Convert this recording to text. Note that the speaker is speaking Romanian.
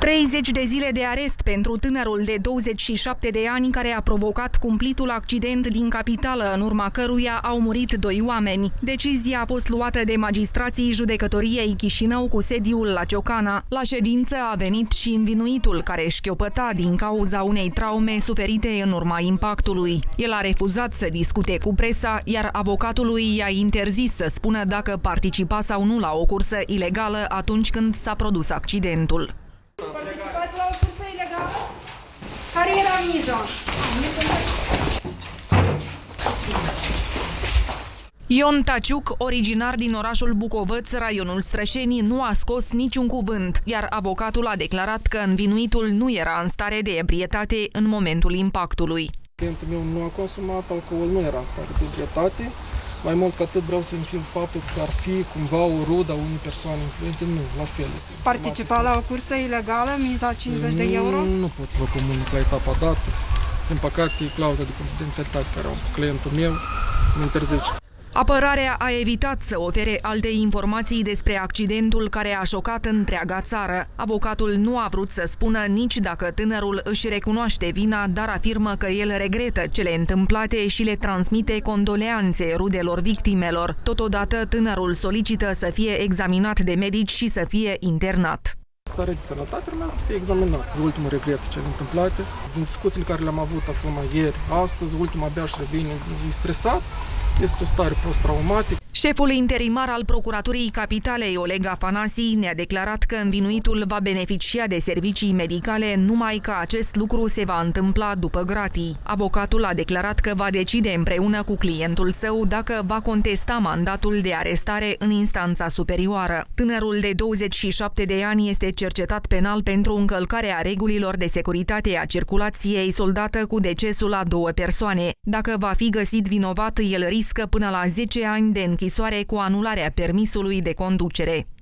30 de zile de arest pentru tânărul de 27 de ani care a provocat cumplitul accident din capitală, în urma căruia au murit 2 oameni. Decizia a fost luată de magistrații Judecătoriei Chișinău cu sediul la Ciocana. La ședință a venit și învinuitul, care șchiopăta din cauza unei traume suferite în urma impactului. El a refuzat să discute cu presa, iar avocatului i-a interzis să spună dacă participa sau nu la o cursă ilegală atunci când s-a produs accidentul. Participați la o cursă ilegală? Care era miza? Ion Taciuc, originar din orașul Bucovăț, raionul Strășeni, nu a scos niciun cuvânt, iar avocatul a declarat că învinuitul nu era în stare de ebrietate în momentul impactului. Clientul meu nu a consumat alcool, nu era în stare de ebrietate. Mai mult ca atât vreau să infirm faptul că ar fi cumva o rudă a unei persoane influente, nu, la fel. Participa la o cursă ilegală, miza 50 de euro? Nu pot să vă comunic la etapa dată. Din păcate, clauza de confidențialitate care am cu clientul meu îmi interzice. Apărarea a evitat să ofere alte informații despre accidentul care a șocat întreaga țară. Avocatul nu a vrut să spună nici dacă tânărul își recunoaște vina, dar afirmă că el regretă cele întâmplate și le transmite condoleanțe rudelor victimelor. Totodată, tânărul solicită să fie examinat de medici și să fie internat. Starea de sănătate urmează să fie examinată. Ultimul regret cele întâmplate. Din discuțiile care le-am avut acum ieri, astăzi, ultima abia își revine, e stresat. Este o stare post-traumatică. Șeful interimar al Procuraturii Capitalei, Oleg Afanasi, ne-a declarat că învinuitul va beneficia de servicii medicale, numai că acest lucru se va întâmpla după gratii. Avocatul a declarat că va decide împreună cu clientul său dacă va contesta mandatul de arestare în instanța superioară. Tânărul de 27 de ani este cercetat penal pentru încălcarea regulilor de securitate a circulației soldată cu decesul a 2 persoane. Dacă va fi găsit vinovat, el riscă până la 10 ani de închisoare cu anularea permisului de conducere.